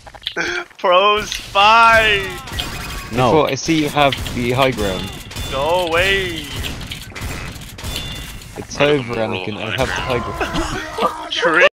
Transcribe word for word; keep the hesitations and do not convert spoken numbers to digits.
Pros fight! No. Before I see you have the high ground. Go away! It's over, Anakin. I have the high ground. Tree.